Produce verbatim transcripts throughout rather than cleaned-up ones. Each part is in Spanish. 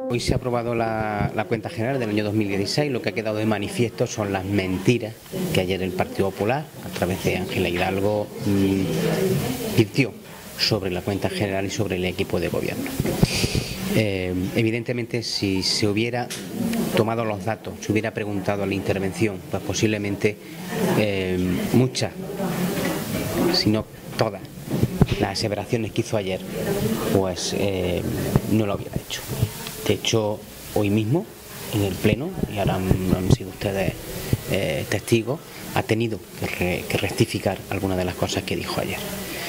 Hoy se ha aprobado la, la cuenta general del año dos mil dieciséis. Lo que ha quedado de manifiesto son las mentiras que ayer el Partido Popular, a través de Ángela Hidalgo, mmm, virtió sobre la cuenta general y sobre el equipo de gobierno. Eh, evidentemente, si se hubiera tomado los datos, se hubiera preguntado a la intervención, pues posiblemente eh, muchas, si no todas, las aseveraciones que hizo ayer, pues eh, no lo hubiera hecho. De hecho, hoy mismo, en el Pleno, y ahora han, han sido ustedes eh, testigos, ha tenido que, re, que rectificar algunas de las cosas que dijo ayer.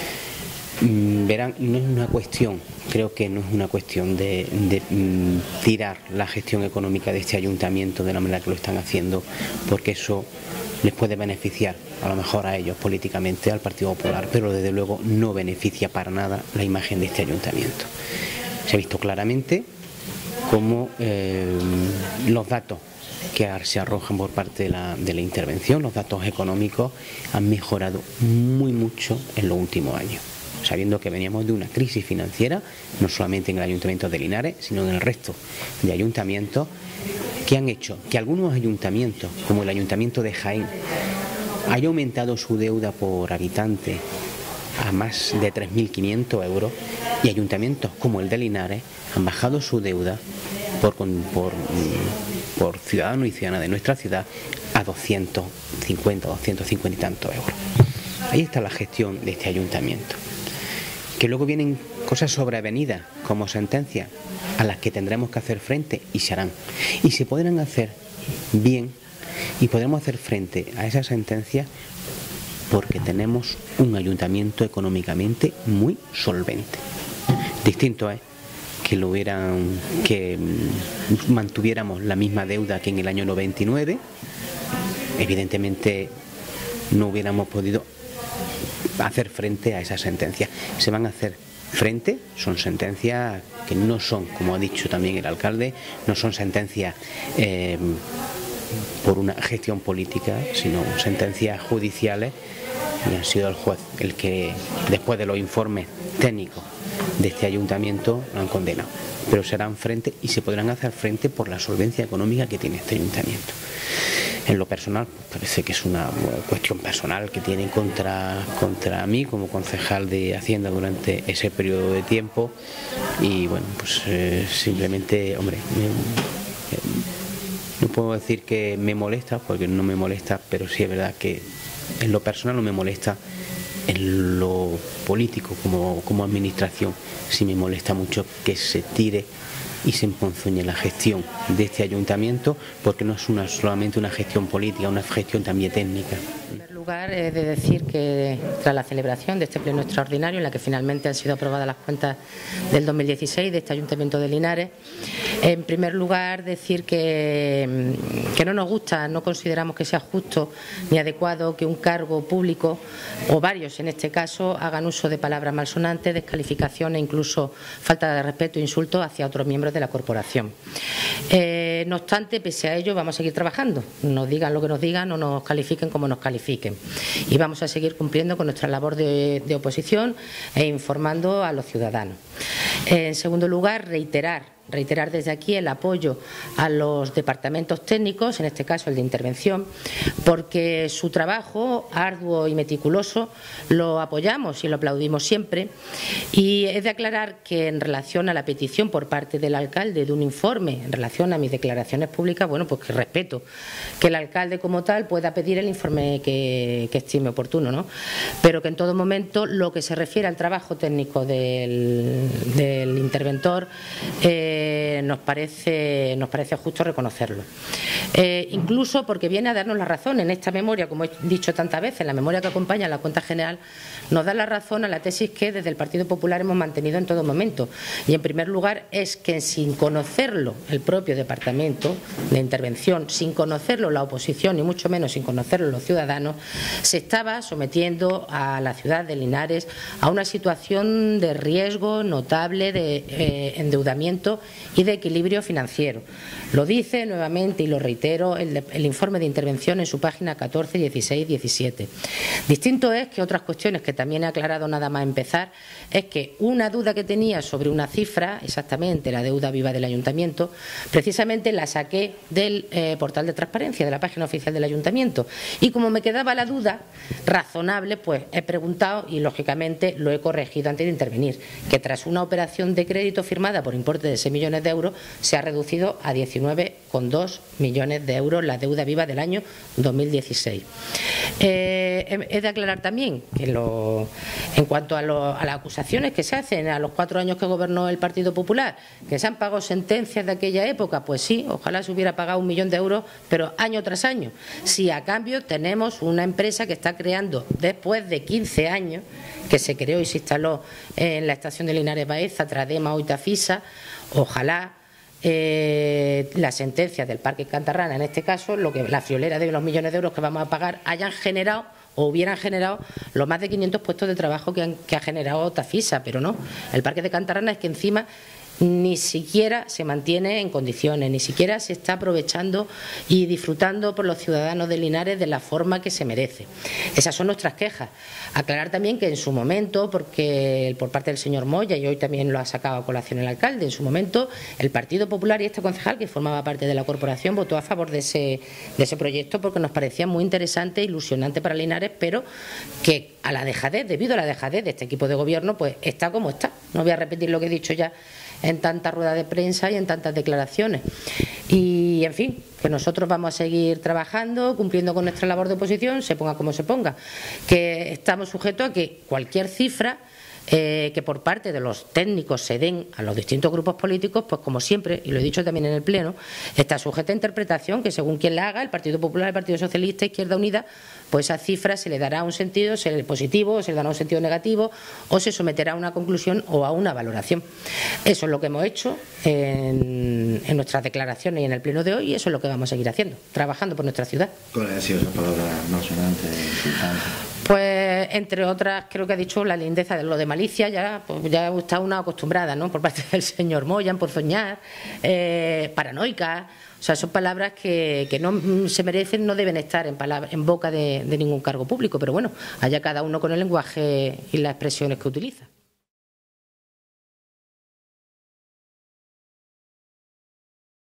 Mm, verán, no es una cuestión, creo que no es una cuestión de, de mm, tirar la gestión económica de este ayuntamiento de la manera que lo están haciendo, porque eso les puede beneficiar, a lo mejor a ellos políticamente, al Partido Popular, pero desde luego no beneficia para nada la imagen de este ayuntamiento. Se ha visto claramente cómo eh, los datos que se arrojan por parte de la, de la intervención, los datos económicos, han mejorado muy mucho en los últimos años, sabiendo que veníamos de una crisis financiera, no solamente en el Ayuntamiento de Linares, sino en el resto de ayuntamientos, que han hecho que algunos ayuntamientos, como el Ayuntamiento de Jaén, haya aumentado su deuda por habitante a más de tres mil quinientos euros, y ayuntamientos como el de Linares han bajado su deuda por, por, por ciudadano y ciudadana de nuestra ciudad a doscientos cincuenta, doscientos cincuenta y tantos euros. Ahí está la gestión de este ayuntamiento. Que luego vienen cosas sobrevenidas como sentencias a las que tendremos que hacer frente, y se harán. Y se podrán hacer bien y podremos hacer frente a esas sentencias porque tenemos un ayuntamiento económicamente muy solvente. Distinto es que lo hubieran, que mantuviéramos la misma deuda que en el año noventa y nueve, evidentemente no hubiéramos podido hacer frente a esas sentencias. Se van a hacer frente, son sentencias que no son, como ha dicho también el alcalde, no son sentencias eh, por una gestión política, sino sentencias judiciales, y ha sido el juez el que, después de los informes técnicos de este ayuntamiento, lo han condenado. Pero serán frente y se podrán hacer frente por la solvencia económica que tiene este ayuntamiento. En lo personal, parece que es una cuestión personal que tienen contra, contra mí como concejal de Hacienda durante ese periodo de tiempo, y bueno, pues eh, simplemente, hombre, me, eh, no puedo decir que me molesta, porque no me molesta, pero sí es verdad que en lo personal no me molesta. En lo político, como, como administración, sí me molesta mucho que se tire y se emponzoñe la gestión de este ayuntamiento, porque no es una, solamente una gestión política, una gestión también técnica. En primer lugar, he de decir que tras la celebración de este pleno extraordinario, en la que finalmente han sido aprobadas las cuentas del dos mil dieciséis de este Ayuntamiento de Linares, en primer lugar decir que, que no nos gusta, no consideramos que sea justo ni adecuado que un cargo público, o varios en este caso, hagan uso de palabras malsonantes, descalificación e incluso falta de respeto e insultos hacia otros miembros de la corporación. Eh, no obstante, pese a ello, vamos a seguir trabajando. Nos digan lo que nos digan o nos califiquen como nos califiquen. Y vamos a seguir cumpliendo con nuestra labor de, de oposición e informando a los ciudadanos. Eh, en segundo lugar, reiterar reiterar desde aquí el apoyo a los departamentos técnicos, en este caso el de intervención, porque su trabajo arduo y meticuloso lo apoyamos y lo aplaudimos siempre. Y he de aclarar que en relación a la petición por parte del alcalde de un informe en relación a mis declaraciones públicas, bueno, pues que respeto que el alcalde como tal pueda pedir el informe que, que estime oportuno, ¿no? Pero que en todo momento lo que se refiere al trabajo técnico del, del interventor, eh, nos parece, nos parece justo reconocerlo. Eh, incluso porque viene a darnos la razón en esta memoria, como he dicho tantas veces, la memoria que acompaña a la cuenta general, nos da la razón a la tesis que desde el Partido Popular hemos mantenido en todo momento. Y en primer lugar es que sin conocerlo el propio departamento de intervención, sin conocerlo la oposición y mucho menos sin conocerlo los ciudadanos, se estaba sometiendo a la ciudad de Linares a una situación de riesgo notable de eh, endeudamiento y de equilibrio financiero. Lo dice nuevamente y lo reitero el, el informe de intervención en su página catorce, dieciséis, diecisiete. Distinto es que otras cuestiones que también he aclarado nada más empezar es que una duda que tenía sobre una cifra, exactamente la deuda viva del Ayuntamiento, precisamente la saqué del eh, portal de transparencia, de la página oficial del Ayuntamiento. Y como me quedaba la duda razonable, pues he preguntado y lógicamente lo he corregido antes de intervenir, que tras una operación de crédito firmada por importe de seis millones de euros se ha reducido a diecinueve coma dos millones de euros la deuda viva del año dos mil dieciséis. Eh, he de aclarar también que lo, en cuanto a, lo, a las acusaciones que se hacen a los cuatro años que gobernó el Partido Popular, que se han pagado sentencias de aquella época, pues sí, ojalá se hubiera pagado un millón de euros, pero año tras año. Si a cambio tenemos una empresa que está creando después de quince años, que se creó y se instaló en la estación de Linares Baeza, Tradema o Itafisa, ojalá Eh, las sentencias del Parque Cantarrana, en este caso, lo que la friolera de los millones de euros que vamos a pagar hayan generado o hubieran generado los más de quinientos puestos de trabajo que, han, que ha generado Tafisa, pero no. El Parque de Cantarrana es que encima ni siquiera se mantiene en condiciones, ni siquiera se está aprovechando y disfrutando por los ciudadanos de Linares de la forma que se merece. Esas son nuestras quejas. Aclarar también que en su momento, porque por parte del señor Moya, y hoy también lo ha sacado a colación el alcalde, en su momento el Partido Popular y este concejal, que formaba parte de la corporación, votó a favor de ese, de ese proyecto porque nos parecía muy interesante e ilusionante para Linares, pero que a la dejadez, debido a la dejadez de este equipo de gobierno, pues está como está. No voy a repetir lo que he dicho ya en tantas ruedas de prensa y en tantas declaraciones. Y, en fin, que nosotros vamos a seguir trabajando, cumpliendo con nuestra labor de oposición, se ponga como se ponga, que estamos sujetos a que cualquier cifra eh, que por parte de los técnicos se den a los distintos grupos políticos, pues como siempre, y lo he dicho también en el Pleno, está sujeta a interpretación que según quien la haga, el Partido Popular, el Partido Socialista, Izquierda Unida, pues esa cifra se le dará un sentido positivo, o se le dará un sentido negativo, o se someterá a una conclusión o a una valoración. Eso es lo que hemos hecho en, en nuestras declaraciones y en el Pleno de hoy, y eso es lo que vamos a seguir haciendo, trabajando por nuestra ciudad. ¿Cuál ha sido esa palabra más sonante e insultante? Pues, entre otras, creo que ha dicho la lindeza de lo de malicia, ya, pues, ya está una acostumbrada, ¿no?, por parte del señor Moya, por soñar, eh, paranoica. O sea, son palabras que, que no se merecen, no deben estar en, palabra, en boca de, de ningún cargo público, pero bueno, allá cada uno con el lenguaje y las expresiones que utiliza.